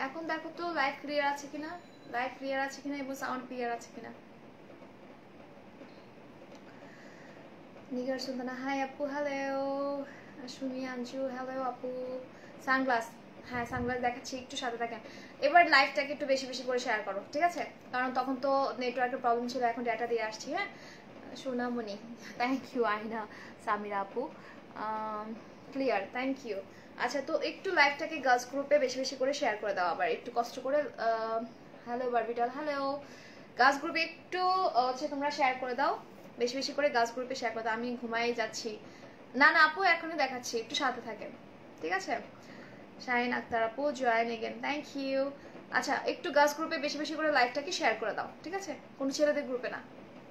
এখন দেখো তো লাইভ ক্লিয়ার আছে কিনা, লাইভ ক্লিয়ার আছে কিনা এবং সাউন্ড ক্লিয়ার আছে কিনা। নিগার সুন্দনা হাই আপু, হ্যালো। সুমি আঞ্জু হ্যালো আপু। সানগ্লাস, হ্যাঁ সানগ্লাস দেখাচ্ছি, একটু সাথে থাকেন। এবার লাইভটাকে একটু বেশি বেশি করে শেয়ার করো, ঠিক আছে? কারণ তখন তো নেটওয়ার্কের প্রবলেম ছিল, এখন ডাটা দিয়ে আসছি। হ্যাঁ সোনামণি, থ্যাংক ইউ। আইনা সামিরা আপু, ক্লিয়ার, থ্যাংক ইউ। আচ্ছা, তো একটু লাইভটাকে গার্লস গ্রুপে বেশি বেশি করে শেয়ার করে দাও, আবার একটু কষ্ট করে। Hello বারবিটাল, hello. গার্লস গ্রুপে একটু হচ্ছে তোমরা শেয়ার করে দাও, বেশি বেশি করে গার্লস গ্রুপে শেয়ার করে দাও। আমি ঘুমাই যাচ্ছি। না না আপু, এখনই দেখাচ্ছি, একটু সাথে থাকেন, ঠিক আছে? শাহিন আক্তার আপু, জয়েন এগেন, থ্যাংক ইউ। আচ্ছা, একটু গার্লস গ্রুপে বেশি বেশি করে লাইভটাকে শেয়ার করে দাও, ঠিক আছে? কোনো ছেলেদের গ্রুপে না।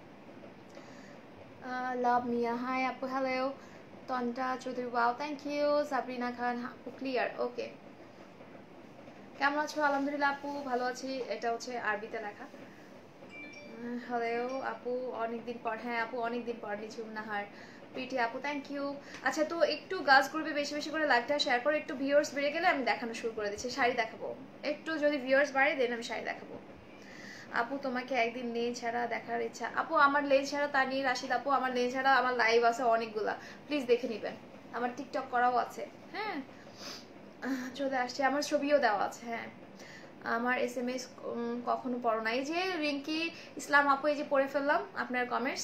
লাভ মিয়া হাই আপু, hello. Tonta Chowdhury, wow, thank you. Sabrina Khan আপু, ক্লিয়ার, ওকে। কেমন আছো? আলহামদুলিল্লাহ আপু, ভালো আছি। এটা হচ্ছে আরবিতে লেখা। হ্যালো আপু, অনেকদিন পর। হ্যাঁ আপু, অনেকদিন পর। নিঝুম নাহার, প্রীতি আপু, থ্যাংক ইউ। আচ্ছা, তো একটু গার্লস গ্রুপে বেশি বেশি করে লাইভটা শেয়ার করে, একটু ভিউয়ার্স বেড়ে গেলে আমি দেখানো শুরু করে দিচ্ছি। শাড়ি দেখাবো, একটু যদি ভিউয়ার্স বাড়ে দেন আমি শাড়ি দেখাবো। আপু তোমাকে একদিন লেজ ছাড়া দেখার ইচ্ছা। আপু আমার লেজ ছাড়া, তানি রাশিদ আপু, আমার লেজ ছাড়া আমার লাইভ আছে অনেকগুলা, প্লিজ দেখে নিবেন। আমার টিকটক করাও আছে। হ্যাঁ চলে আসছে, আমার ছবিও দেওয়া আছে। হ্যাঁ, আমার SMS কখনো পড়ো না। এই যে রিঙ্কি ইসলাম আপু, এই যে পড়ে ফেললাম আপনার কমেন্টস,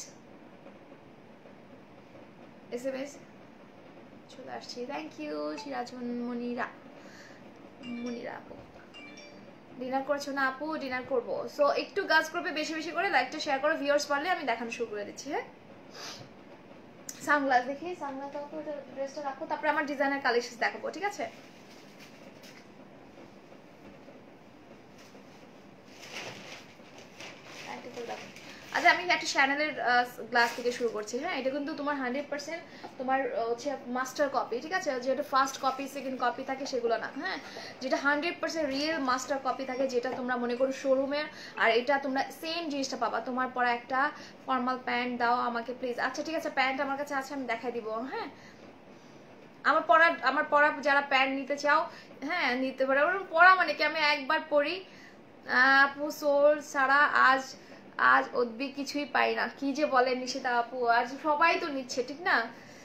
SMS চলে আসছি, থ্যাংক ইউ। সিরাজ মনিরা, মনিরা আপু, ডিনার করেছো না আপু? ডিনার করবো। সো একটু গার্লস গ্রুপে বেশি বেশি করে লাইকটা শেয়ার করো, ভিউয়ার্স পারলে আমি দেখানো শুরু করে দিচ্ছি। হ্যাঁ, সানগ্লাস দেখি, সানগ্লাস তো ড্রেসটা রাখো, তারপরে আমার ডিজাইনার কালেকশন দেখাবো, ঠিক আছে? আচ্ছা, আমি একটা শ্যানেলের গ্লাস থেকে শুরু করছি। হ্যাঁ, এটা কিন্তু তোমার 100% তোমার হচ্ছে মাস্টার কপি, ঠিক আছে? যেটা ফার্স্ট কপি সেকেন্ড কপি থাকে সেগুলো না। হ্যাঁ, যেটা 100% রিয়েল মাস্টার কপি থাকে, যেটা তোমরা মনে করো শোরুমে, আর এটা তোমরা সেম জিনিসটা পাবা। তোমার পরা একটা ফর্মাল প্যান্ট দাও আমাকে প্লিজ। আচ্ছা ঠিক আছে, প্যান্ট আমার কাছে আছে, আমি দেখাই দিব। হ্যাঁ, আমার পরা যারা প্যান্ট নিতে চাও, হ্যাঁ নিতে পারো। পরা মানে কি, আমি একবার পরি আপু, সোল ছাড়া আজ আজ অদ্বি কিছুই পাই না। কি যে বলেন নিশিতা আপু, আজ সবাই তো নিচ্ছে, ঠিক না?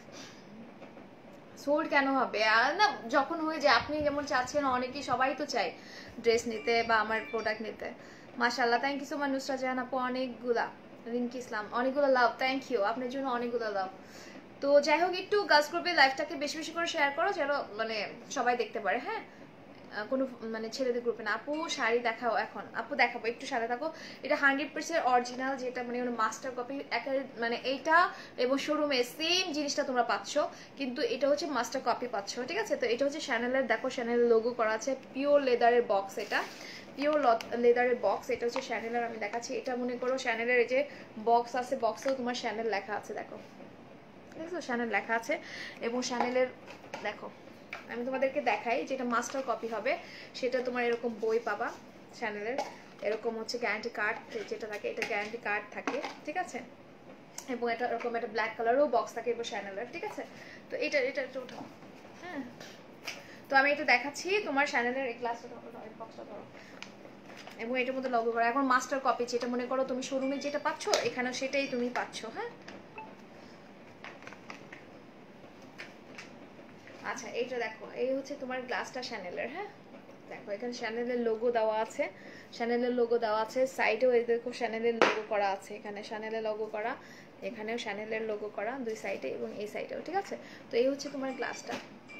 সোল্ড কেন হবে? আর না, যখন হয়ে যায়, আপনি যেমন চাচ্ছেন, অনেকেই সবাই তো চাই ড্রেস নিতে বা আমার প্রোডাক্ট নিতে। মাশাআল্লাহ, thank you so much. Nusra Jahan আপু, অনেকগুলা। রিঙ্কি ইসলাম, অনেকগুলো লাভ, থ্যাংক ইউ, আপনার জন্য অনেকগুলো লাভ। তো যাই হোক, একটু গার্লস গ্রুপে লাইভটাকে বেশি বেশি করে শেয়ার করো, যেন মানে সবাই দেখতে পারে। হ্যাঁ, কোনো মানে ছেলেদের গ্রুপে না। আপু শাড়ি দেখাও এখন। আপু দেখাবো, একটু সাথে থাকো। এটা 100% অরিজিনাল, যেটা মানে মাস্টার কপি মানে এইটা, এবং শোরুমে সেম জিনিসটা তোমরা পাচ্ছ, কিন্তু এটা হচ্ছে মাস্টার কপি পাচ্ছ, ঠিক আছে? তো এটা হচ্ছে শ্যানেলের, দেখো শ্যানেলের লোগো করা আছে, পিওর লেদারের বক্স, এটা পিওর লেদারের বক্স, এটা হচ্ছে শ্যানেলের। আমি দেখাচ্ছি, এটা মনে করো শ্যানেলের এই যে বক্স আছে, বক্সেও তোমার শ্যানেল লেখা আছে, দেখো দেখছো শ্যানেল লেখা আছে। এবং শ্যানেলের দেখো, আমি তোমাদেরকে দেখাই, যেটা মাস্টার কপি হবে সেটা তোমার এরকম বই পাবা চ্যানেলের, এরকম হচ্ছে গ্যারান্টি কার্ড যেটা থাকে, এটা গ্যারান্টি কার্ড থাকে, ঠিক আছে? এবং এটা এরকম একটা ব্ল্যাক কালারও বক্স থাকে এবং চ্যানেলের, ঠিক আছে? তো এটা এটা একটু উঠাও। হ্যাঁ, তো আমি এটা দেখাচ্ছি তোমার চ্যানেলের, এই গ্লাসটা ধরো, এই বক্সটা ধরো, এবং এটার মধ্যে লগো করা। এখন মাস্টার কপি, যেটা মনে করো তুমি শোরুমে যেটা পাচ্ছ, এখানেও সেটাই তুমি পাচ্ছ। হ্যাঁ, আচ্ছা এইটা দেখো, এই হচ্ছে তোমার গ্লাসটা শ্যানেলের। হ্যাঁ, দেখো এখানে শ্যানেলের লোগো দেওয়া আছে, শ্যানেলের লোগো দেওয়া আছে, সাইডেও এই দেখো শ্যানেলের লোগো করা আছে, এখানে শ্যানেলের লোগো করা, এখানেও শ্যানেলের লোগো করা, দুই সাইডে এবং এই সাইডেও, ঠিক আছে? তো এই হচ্ছে তোমার গ্লাসটা,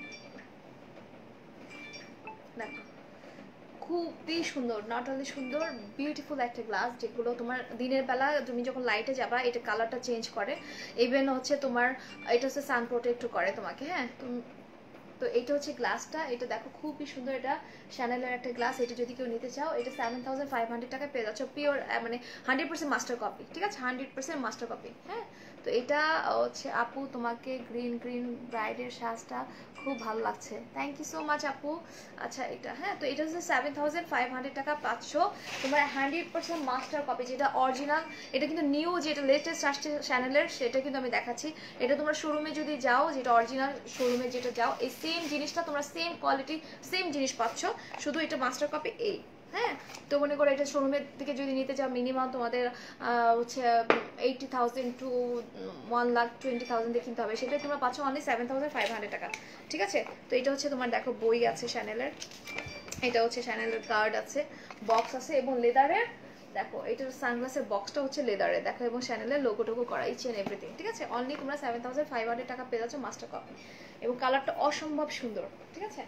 দেখো খুবই সুন্দর, নট অনলি সুন্দর, বিউটিফুল একটা গ্লাস, যেগুলো তোমার দিনের বেলা তুমি যখন লাইটে যাবা, এটা কালারটা চেঞ্জ করে, ইভেন হচ্ছে তোমার এটা হচ্ছে সান প্রোটেক্টও করে তোমাকে। হ্যাঁ, তো এটা হচ্ছে গ্লাসটা, এটা দেখো খুবই সুন্দর, এটা শ্যানেলের একটা গ্লাস। এটা যদি কেউ নিতে চাও, এটা 7500 টাকা পেয়ে যাচ্ছ, পিওর মানে 100% মাস্টার কপি, ঠিক আছে? 100% মাস্টার কপি। হ্যাঁ, তো এটা হচ্ছে আপু, তোমাকে গ্রিন গ্রিন ব্রাইডের সাজটা খুব ভালো লাগছে, থ্যাংক ইউ সো মাচ আপু। আচ্ছা এটা, হ্যাঁ, তো এটা হচ্ছে 7500 টাকা পাচ্ছ তোমার 100% মাস্টার কপি, যেটা অরিজিনাল। এটা কিন্তু নিউ, যেটা লেটেস্ট আসছে চ্যানেলের, সেটা কিন্তু আমি দেখাচ্ছি। এটা তোমরা শোরুমে যদি যাও, যেটা অরিজিনাল শোরুমে যেটা যাও, এই সেম জিনিসটা তোমরা সেম কোয়ালিটি সেম জিনিস পাচ্ছ, শুধু এটা মাস্টার কপি এই। হ্যাঁ, তো মনে করো এটা শোরুমের দিকে যদি নিতে চাও মিনিমাম তোমাদের হচ্ছে 80,000 to 1,20,000 দিয়ে কিনতে হবে, সেটাই তোমরা পাচ্ছ অনলি 7,500 টাকা। ঠিক আছে, তো এটা হচ্ছে তোমার দেখো বই আছে শ্যানেলের, এটা হচ্ছে শ্যানেলের কার্ড আছে, বক্স আছে এবং লেদারের, দেখো এটার সানগ্লাসের বক্সটা হচ্ছে লেদারের দেখো, এবং শ্যানেলের লোগো টোগো করা ইচ এন্ড এভরিথিং। ঠিক আছে, অনলি তোমরা 7,500 টাকা পেয়ে যাচ্ছ মাস্টার কপি, এবং কালারটা অসম্ভব সুন্দর। ঠিক আছে,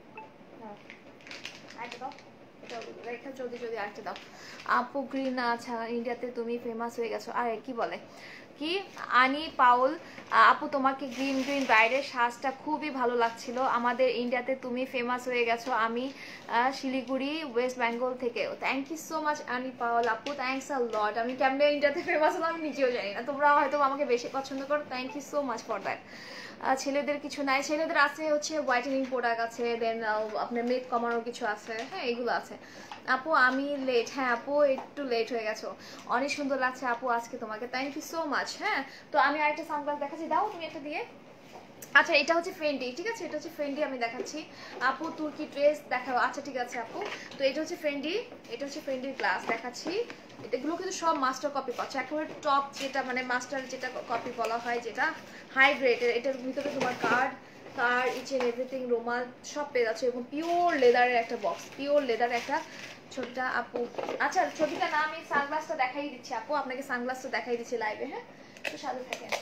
আরেকটা দাও, এটা রেখা যদি আরেকটা দাও। আপু গ্রিন, আচ্ছা ইন্ডিয়াতে তুমি ফেমাস হয়ে গেছো। আর কি বলে কি আনি পাউল, আপু তোমাকে গ্রিন গ্রিন ব্রাইডের সাজটা খুবই ভালো লাগছিল, আমাদের ইন্ডিয়াতে তুমি ফেমাস হয়ে গেছো, আমি শিলিগুড়ি ওয়েস্ট বেঙ্গল থেকে। Thank you so much Ani Paul আপু, থ্যাংকস আ লট। আমি কেমনে ইন্ডিয়াতে ফেমাস হলাম আমি নিজেও জানি না, তোমরা হয়তো আমাকে বেশি পছন্দ করো, thank you so much for that. ছেলেদের কিছু নাই, ছেলেদের আছে হচ্ছে হোয়াইটেনিং প্রোডাক্ট আছে, দেন আপনার মেদ কমানোর কিছু আছে, হ্যাঁ এগুলো আছে। আপু আমি লেট, হ্যাঁ আপু একটু লেট হয়ে গেছো, অনেক সুন্দর লাগছে আপু আজকে তোমাকে, থ্যাংক ইউ সো মাচ। হ্যাঁ, তো আমি আরেকটা সানগ্লাস দেখাচ্ছি, দাও তুমি একটা দিয়ে। আচ্ছা এটা হচ্ছে ফেন্ডি, ঠিক আছে, এটা হচ্ছে ফেন্ডি আমি দেখাচ্ছি। আপু তুর্কি ড্রেস দেখাও, আচ্ছা ঠিক আছে আপু। তো এটা হচ্ছে ফেন্ডি, এটা হচ্ছে ফেন্ডির গ্লাস দেখাচ্ছি। এগুলো কিন্তু সব মাস্টার কপি পাচ্ছ, একেবারে টপ যেটা মানে মাস্টার যেটা কপি বলা হয়, যেটা হাই গ্রেডের। এটার ভিতরে তোমার কার্ড ইচ এন্ড এভরিথিং, রোমাল সব পেয়ে যাচ্ছে, এবং পিওর লেদারের একটা বক্স, পিওর লেদারের একটা ছবিটা আপু। আচ্ছা ছবিটা না, আমি সানগ্লাসটা দেখাই দিচ্ছি আপু, আপনাকে সানগ্লাসটা দেখাই দিচ্ছি লাইভে। হ্যাঁ, তো সাথে থাকেন।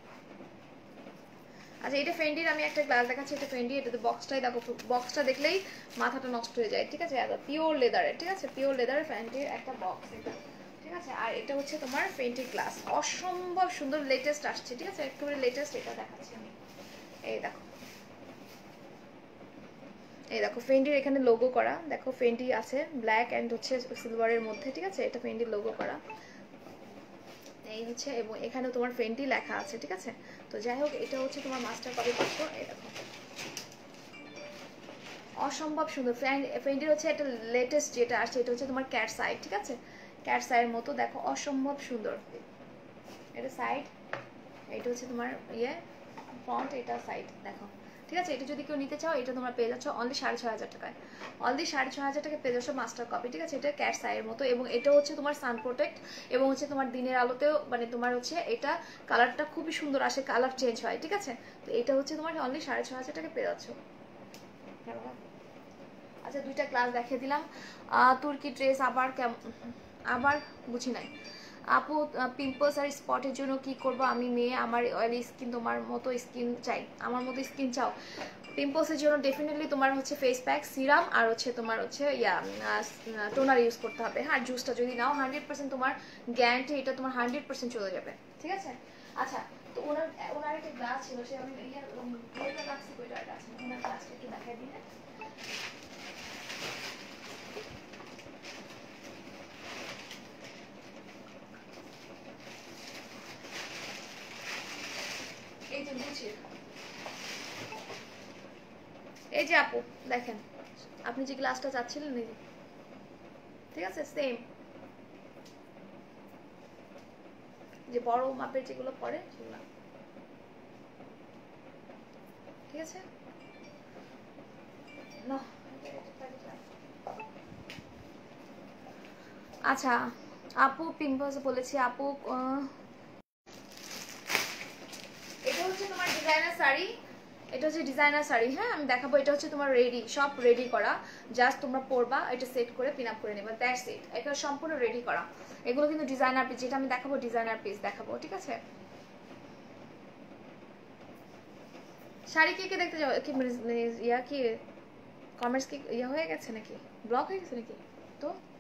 আচ্ছা এটা ফেন্ডির আমি একটা গ্লাস দেখাচ্ছি, এটা ফেন্ডি, এটাতে বক্সটাই দেখো, বক্সটা দেখলেই মাথাটা নষ্ট হয়ে যায়। ঠিক আছে, পিওর লেদারের, ঠিক আছে, পিওর লেদারের ফেন্ডির একটা বক্স এটা। ঠিক আছে, আর এটা হচ্ছে তোমার ফেন্টির গ্লাস, অসম্ভব সুন্দর, লেটেস্ট আসছে। ঠিক আছে, একেবারে লেটেস্ট এটা দেখাচ্ছি আমি। এই দেখো, এই দেখো ফেন্ডির এখানে লোগো করা, দেখো ফেন্ডি আছে ব্ল্যাক অ্যান্ড হচ্ছে সিলভারের মধ্যে। ঠিক আছে, এটা ফেন্ডির লোগো করা এই হচ্ছে, এবং এখানে তোমার ফেন্টি লেখা আছে। ঠিক আছে, তো যাই হোক এটা হচ্ছে তোমার মাস্টার কপি পাচ্ছ। এই দেখো অসম্ভব সুন্দর, ফেন্টির হচ্ছে একটা লেটেস্ট যেটা আসছে, এটা হচ্ছে তোমার ক্যাট সাইড। ঠিক আছে, ক্যাট সাইডের মতো দেখো, অসম্ভব সুন্দর। এটা সাইড, এটা হচ্ছে তোমার ইয়ে ফ্রন্ট, এটা সাইড দেখো। ঠিক আছে, এটা যদি কেউ নিতে চাও এটা তোমরা পেয়ে যাচ্ছ অনলি 6,500 টাকায়, অনলি 6,500 টাকায় পেয়ে যাচ্ছ মাস্টার কপি। ঠিক আছে, এটা ক্যাট সাইডের মতো, এবং এটা হচ্ছে তোমার সান প্রোটেক্ট, এবং হচ্ছে তোমার দিনের আলোতেও মানে তোমার হচ্ছে এটা কালারটা খুবই সুন্দর আসে, কালার চেঞ্জ হয়। ঠিক আছে, তো এটা হচ্ছে তোমার অনলি 6,500 টাকায় পেয়ে যাচ্ছ। আচ্ছা দুইটা ক্লাস দেখিয়ে দিলাম। তুর্কি ড্রেস আবার কেমন, আবার বুঝি নাই আপু। পিম্পলস আর স্পটের জন্য কি করব, আমি মেয়ে, আমার অয়েলি স্কিন, তোমার মতো স্কিন চাই, আমার মতো স্কিন চাও। পিম্পলসের জন্য ডেফিনেটলি তোমার হচ্ছে ফেস প্যাক, সিরাম আর হচ্ছে তোমার হচ্ছে টোনার ইউজ করতে হবে। হ্যাঁ, জুসটা যদি নাও 100% তোমার গ্যারান্টি, এটা তোমার 100% চলে যাবে। ঠিক আছে, আচ্ছা তো ওনার একটা গ্লাস ছিল, সে আমি রাখছি, ওইটা আছে, ওনার গ্লাসটা একটু দেখাই দিই। এই যে বুঝি, এই যে আপু দেখেন, আপনি যে গ্লাসটা চাচ্ছিলেন এই যে, ঠিক আছে সেম, যে বড় মাপের যেগুলো পড়ে সেগুলো। ঠিক আছে না, আচ্ছা আপু পিম্পলস বলেছি আপু। এটা হচ্ছে তোমার ডিজাইনার শাড়ি, এটা হচ্ছে ডিজাইনার শাড়ি। হ্যাঁ আমি দেখাবো, এটা হচ্ছে তোমার রেডি, সব রেডি করা, জাস্ট তোমরা পরবা, এটা সেট করে পিন আপ করে নেবে, দ্যাটস ইট, এটা সম্পূর্ণ রেডি করা। এগুলো কিন্তু ডিজাইনার পিস, যেটা আমি দেখাবো ডিজাইনার পিস দেখাবো। ঠিক আছে, শাড়ি কে কে দেখতে যাও কি ইয়া কি কমেন্টস কি ইয়া হয়ে গেছে নাকি, ব্লক হয়ে গেছে নাকি? তো